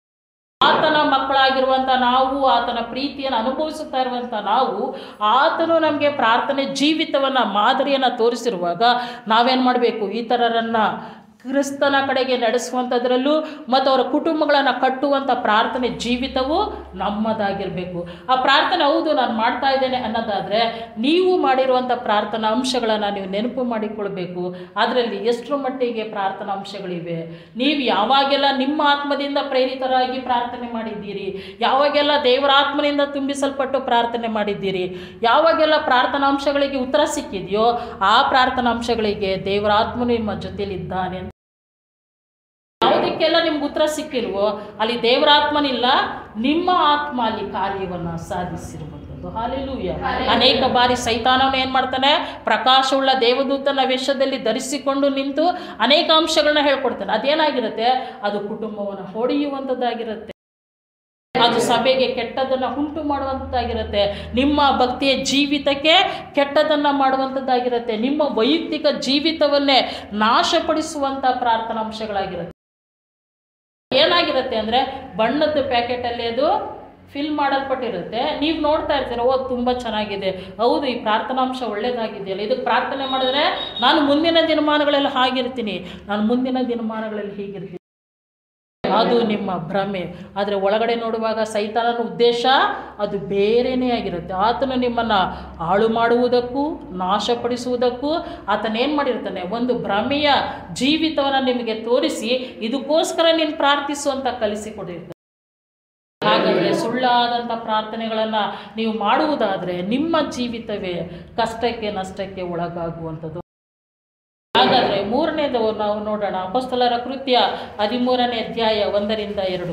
ಆತನ ಮಕ್ಕಳಾಗಿರುವಂಥ ನಾವು, ಆತನ ಪ್ರೀತಿಯನ್ನು ಅನುಭವಿಸುತ್ತಾ ಇರುವಂಥ ನಾವು, ಆತನು ನಮಗೆ ಪ್ರಾರ್ಥನೆ ಜೀವಿತವನ್ನು ಮಾದರಿಯನ್ನು ತೋರಿಸಿರುವಾಗ ನಾವೇನು ಮಾಡಬೇಕು? ಇತರರನ್ನು ಕ್ರಿಸ್ತನ ಕಡೆಗೆ ನಡೆಸುವಂಥದ್ರಲ್ಲೂ ಮತ್ತು ಅವರ ಕುಟುಂಬಗಳನ್ನು ಕಟ್ಟುವಂಥ ಪ್ರಾರ್ಥನೆ ಜೀವಿತವು ನಮ್ಮದಾಗಿರಬೇಕು. ಆ ಪ್ರಾರ್ಥನೆ ಹೌದು ನಾನು ಮಾಡ್ತಾ ಇದ್ದೇನೆ ಅನ್ನೋದಾದರೆ ನೀವು ಮಾಡಿರುವಂಥ ಪ್ರಾರ್ಥನಾ ಅಂಶಗಳನ್ನು ನೀವು ನೆನಪು ಮಾಡಿಕೊಳ್ಬೇಕು. ಅದರಲ್ಲಿ ಎಷ್ಟರ ಮಟ್ಟಿಗೆ ಪ್ರಾರ್ಥನಾ ಅಂಶಗಳಿವೆ, ನೀವು ಯಾವಾಗೆಲ್ಲ ನಿಮ್ಮ ಆತ್ಮದಿಂದ ಪ್ರೇರಿತರಾಗಿ ಪ್ರಾರ್ಥನೆ ಮಾಡಿದ್ದೀರಿ, ಯಾವಾಗೆಲ್ಲ ದೇವರ ಆತ್ಮನಿಂದ ತುಂಬಿಸಲ್ಪಟ್ಟು ಪ್ರಾರ್ಥನೆ ಮಾಡಿದ್ದೀರಿ, ಯಾವಾಗೆಲ್ಲ ಪ್ರಾರ್ಥನಾ ಅಂಶಗಳಿಗೆ ಉತ್ತರ ಸಿಕ್ಕಿದೆಯೋ ಆ ಪ್ರಾರ್ಥನಾ ಅಂಶಗಳಿಗೆ ದೇವರ ಆತ್ಮನು ನಿಮ್ಮ ಜೊತೆಯಲ್ಲಿದ್ದಾನೆ. ಯಾವುದಕ್ಕೆಲ್ಲ ನಿಮ್ಗೆ ಉತ್ತರ ಸಿಕ್ಕಿಲ್ವೋ ಅಲ್ಲಿ ದೇವರಾತ್ಮನಿಲ್ಲ, ನಿಮ್ಮ ಆತ್ಮ ಅಲ್ಲಿ ಕಾರ್ಯವನ್ನು ಸಾಧಿಸಿರುವಂಥದ್ದು. ಹಾಲೆಲೂಯ. ಅನೇಕ ಬಾರಿ ಸೈತಾನವನು ಏನು ಮಾಡ್ತಾನೆ? ಪ್ರಕಾಶವುಳ್ಳ ದೇವದೂತನ ವೇಷದಲ್ಲಿ ಧರಿಸಿಕೊಂಡು ನಿಂತು ಅನೇಕ ಅಂಶಗಳನ್ನ ಹೇಳ್ಕೊಡ್ತಾನೆ. ಅದೇನಾಗಿರುತ್ತೆ? ಅದು ಕುಟುಂಬವನ್ನು ಹೊಡೆಯುವಂಥದ್ದಾಗಿರುತ್ತೆ, ಅದು ಸಭೆಗೆ ಕೆಟ್ಟದನ್ನು ಉಂಟು ಮಾಡುವಂಥದ್ದಾಗಿರುತ್ತೆ, ನಿಮ್ಮ ಭಕ್ತಿಯ ಜೀವಿತಕ್ಕೆ ಕೆಟ್ಟದನ್ನು ಮಾಡುವಂಥದ್ದಾಗಿರುತ್ತೆ, ನಿಮ್ಮ ವೈಯಕ್ತಿಕ ಜೀವಿತವನ್ನೇ ನಾಶಪಡಿಸುವಂಥ ಪ್ರಾರ್ಥನಾ ಅಂಶಗಳಾಗಿರುತ್ತೆ. ಏನಾಗಿರುತ್ತೆ ಅಂದರೆ ಬಣ್ಣದ ಪ್ಯಾಕೆಟಲ್ಲಿ ಅದು ಫಿಲ್ ಮಾಡಲ್ಪಟ್ಟಿರುತ್ತೆ, ನೀವು ನೋಡ್ತಾ ಇರ್ತೀರ, ಓ ತುಂಬ ಚೆನ್ನಾಗಿದೆ, ಹೌದು ಈ ಪ್ರಾರ್ಥನಾಂಶ ಒಳ್ಳೆಯದಾಗಿದೆಯಲ್ಲ, ಇದಕ್ಕೆ ಪ್ರಾರ್ಥನೆ ಮಾಡಿದ್ರೆ ನಾನು ಮುಂದಿನ ದಿನಮಾನಗಳಲ್ಲಿ ಹಾಗಿರ್ತೀನಿ, ನಾನು ಮುಂದಿನ ದಿನಮಾನಗಳಲ್ಲಿ ಹೀಗಿರ್ತೀನಿ. ಅದು ನಿಮ್ಮ ಭ್ರಮೆ. ಆದರೆ ಒಳಗಡೆ ನೋಡುವಾಗ ಸೈತಾನನ ಉದ್ದೇಶ ಅದು ಬೇರೆಯೇ ಆಗಿರುತ್ತೆ. ಆತನು ನಿಮ್ಮನ್ನು ಹಾಳು ಮಾಡುವುದಕ್ಕೂ ನಾಶಪಡಿಸುವುದಕ್ಕೂ ಆತನೇನು ಮಾಡಿರ್ತಾನೆ? ಒಂದು ಭ್ರಮೆಯ ಜೀವಿತವನ್ನು ನಿಮಗೆ ತೋರಿಸಿ ಇದಕ್ಕೋಸ್ಕರ ನೀನು ಪ್ರಾರ್ಥಿಸು ಅಂತ ಕಲಿಸಿಕೊಡಿರ್ತಾನೆ. ಹಾಗಾದರೆ ಸುಳ್ಳಾದಂಥ ಪ್ರಾರ್ಥನೆಗಳನ್ನು ನೀವು ಮಾಡುವುದಾದರೆ ನಿಮ್ಮ ಜೀವಿತವೇ ಕಷ್ಟಕ್ಕೆ ನಷ್ಟಕ್ಕೆ ಒಳಗಾಗುವಂಥದ್ದು. ಹಾಗಾದರೆ ಮೂರನೇದು ನಾವು ನೋಡೋಣ. ಅಪೊಸ್ತಲರ ಕೃತ್ಯ 13ನೇ ಅಧ್ಯಾಯ 1-2.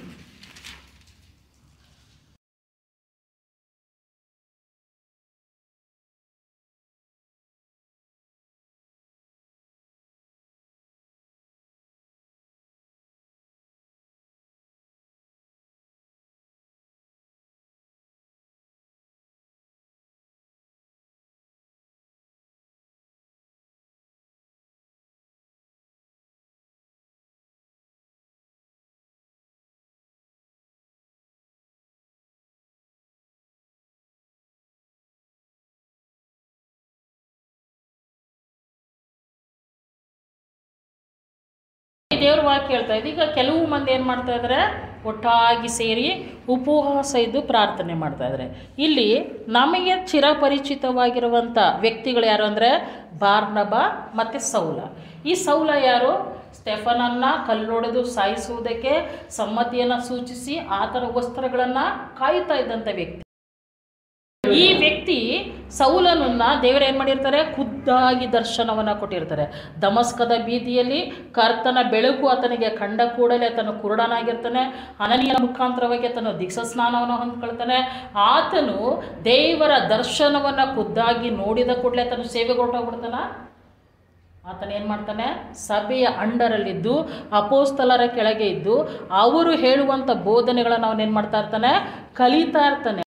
ದೇವ್ರ ವಾಕ್ಯ ಹೇಳ್ತಾ ಇದೆ. ಈಗ ಕೆಲವು ಮಂದಿ ಏನು ಮಾಡ್ತಾ ಇದ್ದಾರೆ? ಒಟ್ಟಾಗಿ ಸೇರಿ ಉಪವಾಸ ಇದ್ದು ಪ್ರಾರ್ಥನೆ ಮಾಡ್ತಾ ಇದ್ದಾರೆ. ಇಲ್ಲಿ ನಮಗೆ ಚಿರಪರಿಚಿತವಾಗಿರುವಂಥ ವ್ಯಕ್ತಿಗಳು ಯಾರು ಅಂದರೆ ಬಾರ್ನಬ ಮತ್ತು ಸೌಲ. ಈ ಸೌಲ ಯಾರು? ಸ್ಟೆಫನನ್ನು ಕಲ್ಲೊಡೆದು ಸಾಯಿಸುವುದಕ್ಕೆ ಸಮ್ಮತಿಯನ್ನು ಸೂಚಿಸಿ ಆತನ ವಸ್ತ್ರಗಳನ್ನು ಕಾಯುತ್ತಾ ಇದ್ದಂಥ ವ್ಯಕ್ತಿ. ಈ ವ್ಯಕ್ತಿ ಸೌಲನನ್ನು ದೇವರು ಏನು ಮಾಡಿರ್ತಾರೆ, ಖುದ್ದಾಗಿ ದರ್ಶನವನ್ನು ಕೊಟ್ಟಿರ್ತಾರೆ. ದಮಸ್ಕದ ಬೀದಿಯಲ್ಲಿ ಕರ್ತನ ಬೆಳಕು ಆತನಿಗೆ ಕಂಡ ಕೂಡಲೇ ಆತನು ಕುರುಡನಾಗಿರ್ತಾನೆ. ಅನನೀಯನ ಮುಖಾಂತರವಾಗಿ ಆತನು ದೀಕ್ಷಾ ಸ್ನಾನವನ್ನು ಹೊಂದ್ಕೊಳ್ತಾನೆ. ಆತನು ದೇವರ ದರ್ಶನವನ್ನು ಖುದ್ದಾಗಿ ನೋಡಿದ ಕೂಡಲೇ ಆತನು ಸೇವೆಗೆ ಹೊರಟೋಗ್ಬಿಡ್ತಾನೆ. ಆತನ ಏನು ಮಾಡ್ತಾನೆ, ಸಭೆಯ ಅಂಡರಲ್ಲಿದ್ದು ಅಪೋಸ್ತಲರ ಕೆಳಗೆ ಇದ್ದು ಅವರು ಹೇಳುವಂಥ ಬೋಧನೆಗಳನ್ನು ಅವನೇನು ಮಾಡ್ತಾ ಇರ್ತಾನೆ, ಕಲಿತಾ ಇರ್ತಾನೆ.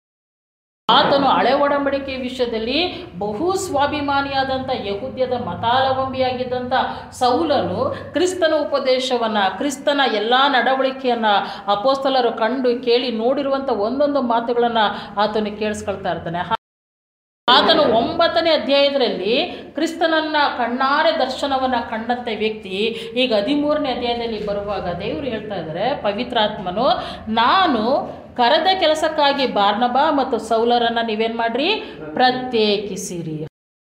ಆತನು ಹಳೆ ಒಡಂಬಡಿಕೆ ವಿಷಯದಲ್ಲಿ ಬಹು ಸ್ವಾಭಿಮಾನಿಯಾದಂಥ ಯಹೂದ್ಯದ ಮತಾವಲಂಬಿಯಾಗಿದ್ದಂಥ ಸೌಲನು ಕ್ರಿಸ್ತನ ಉಪದೇಶವನ್ನು, ಕ್ರಿಸ್ತನ ಎಲ್ಲ ನಡವಳಿಕೆಯನ್ನು ಅಪೋಸ್ತಲರು ಕಂಡು ಕೇಳಿ ನೋಡಿರುವಂಥ ಒಂದೊಂದು ಮಾತುಗಳನ್ನು ಆತನು ಕೇಳಿಸ್ಕೊಳ್ತಾ ಇರ್ತಾನೆ. ಆತನು 9ನೇ ಅಧ್ಯಾಯದಲ್ಲಿ ಕ್ರಿಸ್ತನನ್ನು ಕಣ್ಣಾರೆ ದರ್ಶನವನ್ನು ಕಂಡಂಥ ವ್ಯಕ್ತಿ ಈಗ 13ನೇ ಅಧ್ಯಾಯದಲ್ಲಿ ಬರುವಾಗ ದೇವರು ಹೇಳ್ತಾ ಇದ್ದಾರೆ, ಪವಿತ್ರಾತ್ಮನು ನಾನು ಕರೆದ ಕೆಲಸಕ್ಕಾಗಿ ಬಾರ್ನಬ ಮತ್ತು ಸೌಲರನ್ನು ನೀವೇನು ಮಾಡ್ರಿ, ಪ್ರತ್ಯೇಕಿಸಿರಿ.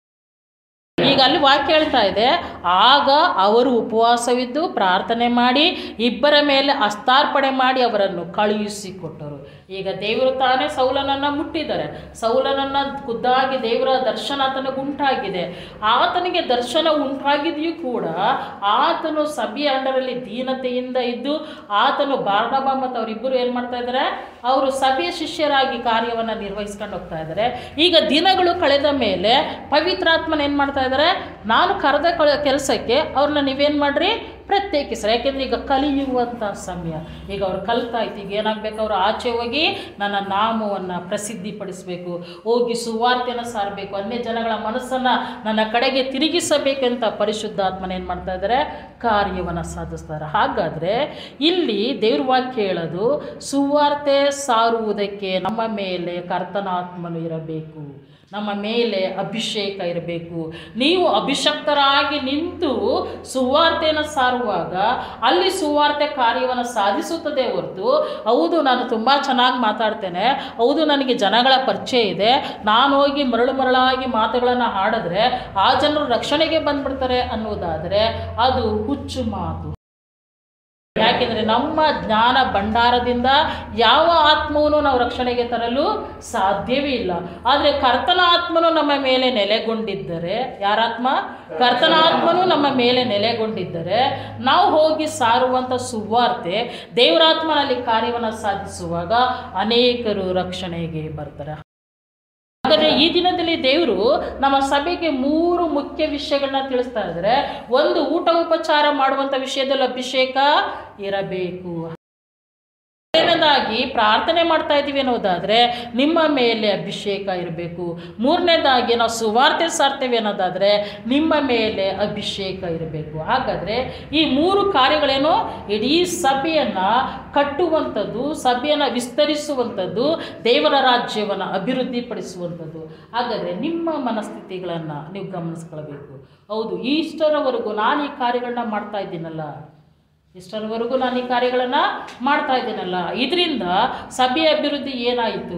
ಈಗ ಅಲ್ಲಿ ವಾಕ್ಯ ಹೇಳ್ತಾ ಇದೆ, ಆಗ ಅವರು ಉಪವಾಸವಿದ್ದು ಪ್ರಾರ್ಥನೆ ಮಾಡಿ ಇಬ್ಬರ ಮೇಲೆ ಹಸ್ತಾರ್ಪಣೆ ಮಾಡಿ ಅವರನ್ನು ಕಳುಹಿಸಿಕೊಟ್ಟರು. ಈಗ ದೇವರು ತಾನೇ ಸೌಲನನ್ನು ಮುಟ್ಟಿದ್ದಾರೆ. ಸೌಲನನ್ನು ಖುದ್ದಾಗಿ ದೇವರ ದರ್ಶನ ಆತನಿಗೆ ಉಂಟಾಗಿದೆ. ಆತನಿಗೆ ದರ್ಶನ ಉಂಟಾಗಿದೆಯೂ ಕೂಡ ಆತನು ಸಭೆಯ ಅಂಡರಲ್ಲಿ ದೀನತೆಯಿಂದ ಇದ್ದು ಆತನು ಬಾರ್ನಬ ಮತ್ತು ಅವರಿಬ್ಬರು ಏನು ಮಾಡ್ತಾ ಇದ್ದಾರೆ, ಅವರು ಸಭೆಯ ಶಿಷ್ಯರಾಗಿ ಕಾರ್ಯವನ್ನು ನಿರ್ವಹಿಸ್ಕೊಂಡು ಹೋಗ್ತಾ ಇದ್ದಾರೆ. ಈಗ ದಿನಗಳು ಕಳೆದ ಮೇಲೆ ಪವಿತ್ರಾತ್ಮನ ಏನು ಮಾಡ್ತಾ ಇದ್ದಾರೆ, ನಾನು ಕರೆದ ಕೆಲಸಕ್ಕೆ ಅವ್ರನ್ನ ನೀವೇನು ಮಾಡ್ರಿ, ಪ್ರತ್ಯೇಕಿಸ್ರಿ. ಯಾಕೆಂದರೆ ಈಗ ಕಲಿಯುವಂಥ ಸಮಯ. ಈಗ ಅವ್ರು ಕಲಿತಾಯ್ತು. ಈಗ ಏನಾಗಬೇಕು, ಅವರು ಆಚೆ ಹೋಗಿ ನನ್ನ ನಾಮವನ್ನು ಪ್ರಸಿದ್ಧಿಪಡಿಸಬೇಕು, ಹೋಗಿ ಸುವಾರ್ತೆಯನ್ನು ಸಾರಬೇಕು, ಅನ್ಯ ಜನಗಳ ಮನಸ್ಸನ್ನು ನನ್ನ ಕಡೆಗೆ ತಿರುಗಿಸಬೇಕಂತ ಪರಿಶುದ್ಧಾತ್ಮನ ಏನು ಮಾಡ್ತಾ ಇದ್ದಾರೆ, ಕಾರ್ಯವನ್ನು ಸಾಧಿಸ್ತಾರೆ. ಹಾಗಾದರೆ ಇಲ್ಲಿ ದೇವ್ರ ವಾಕ್ಯ ಹೇಳೋದು, ಸುವಾರ್ತೆ ಸಾರುವುದಕ್ಕೆ ನಮ್ಮ ಮೇಲೆ ಕರ್ತನ ಆತ್ಮನು ಇರಬೇಕು, ನಮ್ಮ ಮೇಲೆ ಅಭಿಷೇಕ ಇರಬೇಕು. ನೀವು ಅಭಿಷಕ್ತರಾಗಿ ನಿಂತು ಸುವಾರ್ತೆಯನ್ನು ಸಾರುವಾಗ ಅಲ್ಲಿ ಸುವಾರ್ತೆ ಕಾರ್ಯವನ್ನು ಸಾಧಿಸುತ್ತದೆ ಹೊರತು, ಹೌದು ನಾನು ತುಂಬ ಚೆನ್ನಾಗಿ ಮಾತಾಡ್ತೇನೆ, ಹೌದು ನನಗೆ ಜನಗಳ ಪರಿಚಯ ಇದೆ, ನಾನು ಹೋಗಿ ಮರಳಾಗಿ ಮಾತುಗಳನ್ನು ಹಾಡಿದ್ರೆ ಆ ಜನರು ರಕ್ಷಣೆಗೆ ಬಂದ್ಬಿಡ್ತಾರೆ ಅನ್ನೋದಾದರೆ ಅದು ಹುಚ್ಚು ಮಾತು. ಯಾಕೆಂದರೆ ನಮ್ಮ ಜ್ಞಾನ ಭಂಡಾರದಿಂದ ಯಾವ ಆತ್ಮವನ್ನು ನಾವು ರಕ್ಷಣೆಗೆ ತರಲು ಸಾಧ್ಯವೇ ಇಲ್ಲ. ಆದರೆ ಕರ್ತನ ಆತ್ಮನು ನಮ್ಮ ಮೇಲೆ ನೆಲೆಗೊಂಡಿದ್ದರೆ, ಯಾರಾತ್ಮ? ಕರ್ತನ ಆತ್ಮನು ನಮ್ಮ ಮೇಲೆ ನೆಲೆಗೊಂಡಿದ್ದರೆ ನಾವು ಹೋಗಿ ಸಾರುವಂಥ ಸುವಾರ್ತೆ ದೇವರಾತ್ಮನಲ್ಲಿ ಕಾರ್ಯವನ್ನು ಸಾಧಿಸುವಾಗ ಅನೇಕರು ರಕ್ಷಣೆಗೆ ಬರ್ತಾರೆ. ಹಾಗಾದರೆ ಈ ದಿನದಲ್ಲಿ ದೇವರು ನಮ್ಮ ಸಭೆಗೆ 3 ಮುಖ್ಯ ವಿಷಯಗಳನ್ನ ತಿಳಿಸ್ತಾ ಇದ್ದಾರೆ. ಒಂದು, ಊಟ ಉಪಚಾರ ಮಾಡುವಂಥ ವಿಷಯದಲ್ಲಿ ಅಭಿಷೇಕ ಇರಬೇಕು. ಎರಡನೇದಾಗಿ ಪ್ರಾರ್ಥನೆ ಮಾಡ್ತಾ ಇದ್ದೀವಿ ಅನ್ನೋದಾದರೆ ನಿಮ್ಮ ಮೇಲೆ ಅಭಿಷೇಕ ಇರಬೇಕು. ಮೂರನೇದಾಗಿ ನಾವು ಸುವಾರ್ತೆ ಸಾರ್ತೇವೆ ಅನ್ನೋದಾದರೆ ನಿಮ್ಮ ಮೇಲೆ ಅಭಿಷೇಕ ಇರಬೇಕು. ಹಾಗಾದರೆ ಈ 3 ಕಾರ್ಯಗಳೇನು, ಇಡೀ ಸಭೆಯನ್ನು ಕಟ್ಟುವಂಥದ್ದು, ಸಭೆಯನ್ನು ವಿಸ್ತರಿಸುವಂಥದ್ದು, ದೇವರ ರಾಜ್ಯವನ್ನು ಅಭಿವೃದ್ಧಿಪಡಿಸುವಂಥದ್ದು. ಹಾಗಾದರೆ ನಿಮ್ಮ ಮನಸ್ಥಿತಿಗಳನ್ನು ನೀವು ಗಮನಿಸ್ಕೊಳ್ಬೇಕು. ಹೌದು, ಇಷ್ಟರವರೆಗೂ ನಾನು ಈ ಕಾರ್ಯಗಳನ್ನ ಮಾಡ್ತಾ ಇದ್ದೀನಲ್ಲ, ಇಷ್ಟರವರೆಗೂ ನಾನು ಈ ಕಾರ್ಯಗಳನ್ನು ಮಾಡ್ತಾ ಇದ್ದೀನಲ್ಲ, ಇದರಿಂದ ಸಭೆಯ ಅಭಿವೃದ್ಧಿ ಏನಾಯಿತು,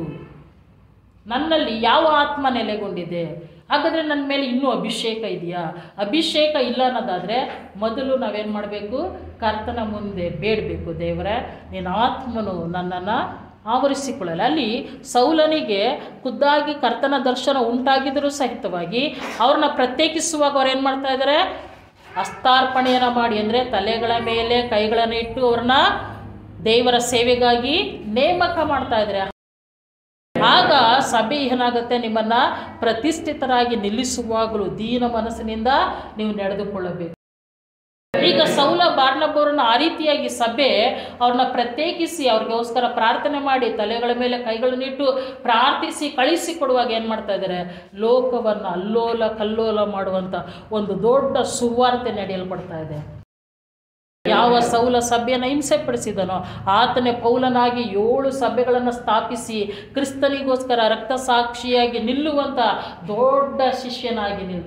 ನನ್ನಲ್ಲಿ ಯಾವ ಆತ್ಮ ನೆಲೆಗೊಂಡಿದೆ? ಹಾಗಾದರೆ ನನ್ನ ಮೇಲೆ ಇನ್ನೂ ಅಭಿಷೇಕ ಇದೆಯಾ? ಅಭಿಷೇಕ ಇಲ್ಲ ಅನ್ನೋದಾದರೆ ಮೊದಲು ನಾವೇನು ಮಾಡಬೇಕು, ಕರ್ತನ ಮುಂದೆ ಬೇಡಬೇಕು, ದೇವರೇ ನಿನ್ನ ಆತ್ಮನು ನನ್ನನ್ನು ಆವರಿಸಿಕೊಳ್ಳಲ್ಲ. ಅಲ್ಲಿ ಸೌಲನಿಗೆ ಖುದ್ದಾಗಿ ಕರ್ತನ ದರ್ಶನ ಉಂಟಾಗಿದ್ದರೂ ಸಹಿತವಾಗಿ ಅವ್ರನ್ನ ಪ್ರತ್ಯೇಕಿಸುವಾಗ ಅವ್ರು ಏನು ಮಾಡ್ತಾ ಇದ್ದಾರೆ, ಹಸ್ತಾರ್ಪಣೆಯನ್ನು ಮಾಡಿ, ಅಂದರೆ ತಲೆಗಳ ಮೇಲೆ ಕೈಗಳನ್ನು ಇಟ್ಟು ಅವ್ರನ್ನ ದೇವರ ಸೇವೆಗಾಗಿ ನೇಮಕ ಮಾಡ್ತಾ ಇದ್ದಾರೆ. ಆಗ ಸಭೆ ಏನಾಗುತ್ತೆ, ನಿಮ್ಮನ್ನು ಪ್ರತಿಷ್ಠಿತರಾಗಿ ನಿಲ್ಲಿಸುವಾಗಲೂ ದೀನ ಮನಸ್ಸಿನಿಂದ ನೀವು ನಡೆದುಕೊಳ್ಳಬೇಕು. ಈಗ ಸೌಲ ಬಾರ್ನಬರನ್ನ ಆ ರೀತಿಯಾಗಿ ಸಭೆ ಅವ್ರನ್ನ ಪ್ರತ್ಯೇಕಿಸಿ ಅವ್ರಿಗೋಸ್ಕರ ಪ್ರಾರ್ಥನೆ ಮಾಡಿ ತಲೆಗಳ ಮೇಲೆ ಕೈಗಳನ್ನಿಟ್ಟು ಪ್ರಾರ್ಥಿಸಿ ಕಳಿಸಿಕೊಡುವಾಗ ಏನು ಮಾಡ್ತಾ ಇದ್ದಾರೆ, ಲೋಕವನ್ನು ಅಲ್ಲೋಲ ಕಲ್ಲೋಲ ಮಾಡುವಂಥ ಒಂದು ದೊಡ್ಡ ಸುವಾರ್ತೆ ನಡೆಯಲ್ಪಡ್ತಾ ಇದೆ. ಯಾವ ಸೌಲ ಸಭೆಯನ್ನು ಹಿಂಸೆಪಡಿಸಿದನೋ ಆತನೇ ಪೌಲನಾಗಿ 7 ಸಭೆಗಳನ್ನು ಸ್ಥಾಪಿಸಿ ಕ್ರಿಸ್ತನಿಗೋಸ್ಕರ ರಕ್ತ ಸಾಕ್ಷಿಯಾಗಿ ನಿಲ್ಲುವಂಥ ದೊಡ್ಡ ಶಿಷ್ಯನಾಗಿ ನಿಲ್ತಾನೆ.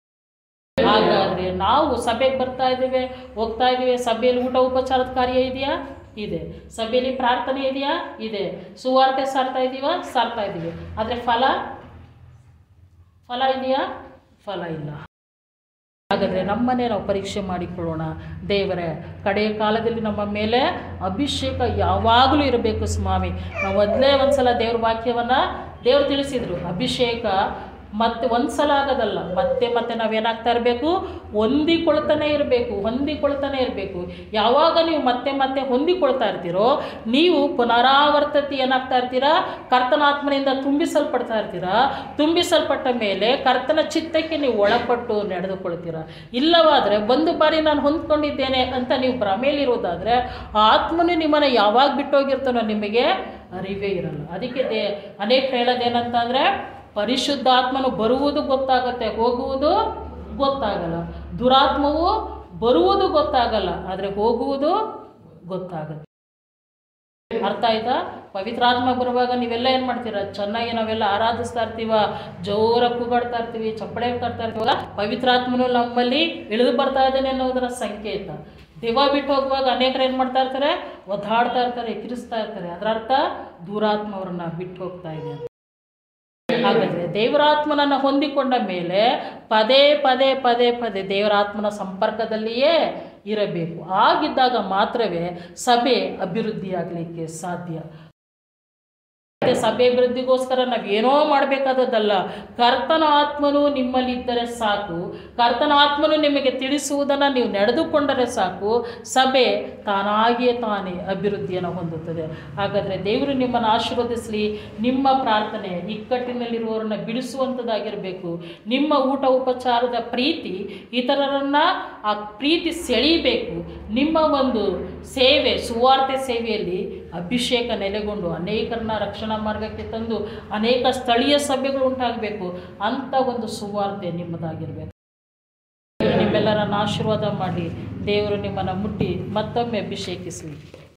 ಹಾಗಾದರೆ ನಾವು ಸಭೆಗೆ ಬರ್ತಾ ಇದ್ದೇವೆ, ಹೋಗ್ತಾ ಇದ್ದೀವಿ, ಸಭೆಯಲ್ಲಿ ಊಟ ಉಪಚಾರದ ಕಾರ್ಯ ಇದೆಯಾ? ಇದೆ. ಸಭೆಯಲ್ಲಿ ಪ್ರಾರ್ಥನೆ ಇದೆಯಾ? ಇದೆ. ಸುವಾರ್ತೆ ಸಾರ್ತಾ ಇದ್ದೀವಾ? ಸಾರ್ತಾ ಇದ್ದೀವಿ. ಆದರೆ ಫಲ ಇದೆಯಾ? ಫಲ ಇಲ್ಲ. ಹಾಗಾದರೆ ನಮ್ಮನ್ನೇ ನಾವು ಪರೀಕ್ಷೆ ಮಾಡಿಕೊಳ್ಳೋಣ. ದೇವರೇ, ಕಡೆಯ ಕಾಲದಲ್ಲಿ ನಮ್ಮ ಮೇಲೆ ಅಭಿಷೇಕ ಯಾವಾಗಲೂ ಇರಬೇಕು ಸ್ವಾಮಿ. ನಾವು ಮೊದಲೇ ಒಂದು ಸಲ ದೇವ್ರ ವಾಕ್ಯವನ್ನು ದೇವರು ತಿಳಿಸಿದರು, ಅಭಿಷೇಕ ಮತ್ತೆ ಒಂದು ಸಲ ಆಗೋದಲ್ಲ, ಮತ್ತೆ ಮತ್ತೆ ನಾವೇನಾಗ್ತಾ ಇರಬೇಕು, ಹೊಂದಿಕೊಳ್ತಾನೆ ಇರಬೇಕು. ಯಾವಾಗ ನೀವು ಮತ್ತೆ ಮತ್ತೆ ಹೊಂದಿಕೊಳ್ತಾ ಇರ್ತೀರೋ ನೀವು ಪುನರಾವರ್ತತಿ ಏನಾಗ್ತಾ ಇರ್ತೀರಾ, ಕರ್ತನ ಆತ್ಮನಿಂದ ತುಂಬಿಸಲ್ಪಟ್ಟ ಮೇಲೆ ಕರ್ತನ ಚಿತ್ತಕ್ಕೆ ನೀವು ಒಳಪಟ್ಟು ನಡೆದುಕೊಳ್ತೀರಾ. ಇಲ್ಲವಾದರೆ ಒಂದು ಬಾರಿ ನಾನು ಹೊಂದ್ಕೊಂಡಿದ್ದೇನೆ ಅಂತ ನೀವು ಭ್ರಮೆಯಲ್ಲಿರೋದಾದರೆ ಆ ಆತ್ಮನು ನಿಮ್ಮನ್ನು ಯಾವಾಗ ಬಿಟ್ಟೋಗಿರ್ತಾನೋ ನಿಮಗೆ ಅರಿವೇ ಇರಲ್ಲ. ಅದಕ್ಕೆ ಅನೇಕ ಹೇಳೋದೇನಂತಂದರೆ, ಪರಿಶುದ್ಧಾತ್ಮನು ಬರುವುದು ಗೊತ್ತಾಗುತ್ತೆ, ಹೋಗುವುದು ಗೊತ್ತಾಗಲ್ಲ. ದುರಾತ್ಮವು ಬರುವುದು ಗೊತ್ತಾಗಲ್ಲ, ಆದರೆ ಹೋಗುವುದು ಗೊತ್ತಾಗುತ್ತೆ. ಅರ್ಥ ಆಯ್ತಾ? ಪವಿತ್ರಾತ್ಮ ಬರುವಾಗ ನೀವೆಲ್ಲ ಏನು ಮಾಡ್ತೀರಾ, ಚೆನ್ನಾಗಿ ನಾವೆಲ್ಲ ಆರಾಧಿಸ್ತಾ ಇರ್ತೀವ, ಜೋರ ಕೂಗಾಡ್ತಾ ಇರ್ತೀವಿ, ಚಪ್ಪಳೆ ತರ್ತಾ ಇರ್ತೀವಲ್ಲ, ಪವಿತ್ರಾತ್ಮನು ನಮ್ಮಲ್ಲಿ ಇಳಿದು ಬರ್ತಾ ಇದ್ದಾನೆ ಅನ್ನೋದರ ಸಂಕೇತ. ದೆವ್ವ ಬಿಟ್ಟು ಹೋಗುವಾಗ ಅನೇಕರು ಏನು ಮಾಡ್ತಾ ಇರ್ತಾರೆ, ಒದ್ದಾಡ್ತಾ ಇರ್ತಾರೆ, ಎಕ್ಕಿರಿಸ್ತಾ ಇರ್ತಾರೆ. ಅದರ ಅರ್ಥ ದುರಾತ್ಮ ಅವ್ರನ್ನ ಬಿಟ್ಟು ಹೋಗ್ತಾ ಇದೆ. ಹಾಗಾದರೆ ದೇವರಾತ್ಮನನ್ನು ಹೊಂದಿಕೊಂಡ ಮೇಲೆ ಪದೇ ದೇವರಾತ್ಮನ ಸಂಪರ್ಕದಲ್ಲಿಯೇ ಇರಬೇಕು. ಆಗಿದ್ದಾಗ ಮಾತ್ರವೇ ಸಭೆ ಅಭಿವೃದ್ಧಿಯಾಗಲಿಕ್ಕೆ ಸಾಧ್ಯ. ಸಭೆ ಅಭಿವೃದ್ಧಿಗೋಸ್ಕರ ನಾವೇನೋ ಮಾಡಬೇಕಾದದ್ದಲ್ಲ. ಕರ್ತನ ಆತ್ಮನು ನಿಮ್ಮಲ್ಲಿದ್ದರೆ ಸಾಕು, ಕರ್ತನ ಆತ್ಮನು ನಿಮಗೆ ತಿಳಿಸುವುದನ್ನು ನೀವು ನಡೆದುಕೊಂಡರೆ ಸಾಕು, ಸಭೆ ತಾನೇ ಅಭಿವೃದ್ಧಿಯನ್ನು ಹೊಂದುತ್ತದೆ. ಹಾಗಾದರೆ ದೇವರು ನಿಮ್ಮನ್ನು ಆಶೀರ್ವದಿಸಲಿ. ನಿಮ್ಮ ಪ್ರಾರ್ಥನೆ ಇಕ್ಕಟ್ಟಿನಲ್ಲಿರುವವರನ್ನು ಬಿಡಿಸುವಂಥದ್ದಾಗಿರಬೇಕು. ನಿಮ್ಮ ಊಟ ಉಪಚಾರದ ಪ್ರೀತಿ ಇತರರನ್ನು ಆ ಪ್ರೀತಿ ಸೆಳೀಬೇಕು. ನಿಮ್ಮ ಒಂದು ಸೇವೆ, ಸುವಾರ್ತೆ ಸೇವೆಯಲ್ಲಿ ಅಭಿಷೇಕ ನೆಲೆಗೊಂಡು ಅನೇಕರನ್ನ ರಕ್ಷಣಾ ಮಾರ್ಗಕ್ಕೆ ತಂದು ಅನೇಕ ಸ್ಥಳೀಯ ಸಭೆಗಳು ಉಂಟಾಗಬೇಕು. ಅಂಥ ಒಂದು ಸುವಾರ್ತೆ ನಿಮ್ಮದಾಗಿರಬೇಕು. ನಿಮ್ಮೆಲ್ಲರನ್ನು ಆಶೀರ್ವಾದ ಮಾಡಿ ದೇವರು ನಿಮ್ಮನ್ನು ಮುಟ್ಟಿ ಮತ್ತೊಮ್ಮೆ ಅಭಿಷೇಕಿಸಲಿ.